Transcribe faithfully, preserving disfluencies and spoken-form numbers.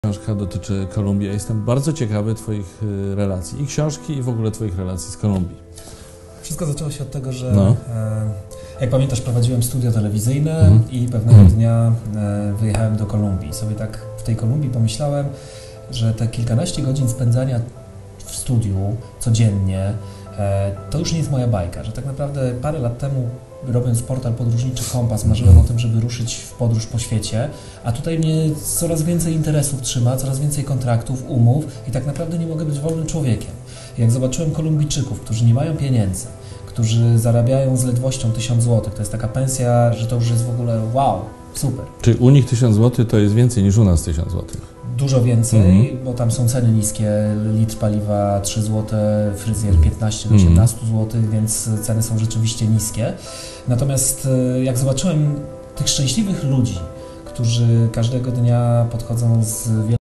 Książka dotyczy Kolumbii. Ja jestem bardzo ciekawy Twoich relacji, i książki, i w ogóle Twoich relacji z Kolumbii. Wszystko zaczęło się od tego, że no. e, jak pamiętasz, prowadziłem studio telewizyjne mhm. i pewnego mhm. dnia e, wyjechałem do Kolumbii. I sobie tak w tej Kolumbii pomyślałem, że te kilkanaście godzin spędzania w studiu codziennie e, to już nie jest moja bajka, że tak naprawdę parę lat temu, robiąc portal podróżniczy Kompas, marzyłem o tym, żeby ruszyć w podróż po świecie, a tutaj mnie coraz więcej interesów trzyma, coraz więcej kontraktów, umów i tak naprawdę nie mogę być wolnym człowiekiem. Jak zobaczyłem Kolumbijczyków, którzy nie mają pieniędzy, którzy zarabiają z ledwością tysiąc złotych, to jest taka pensja, że to już jest w ogóle wow, super. Czyli u nich tysiąc złotych to jest więcej niż u nas tysiąc złotych? Dużo więcej, mhm. bo tam są ceny niskie, litr paliwa trzy złote, fryzjer piętnaście do osiemnastu złotych, więc ceny są rzeczywiście niskie. Natomiast jak zobaczyłem tych szczęśliwych ludzi, którzy każdego dnia podchodzą z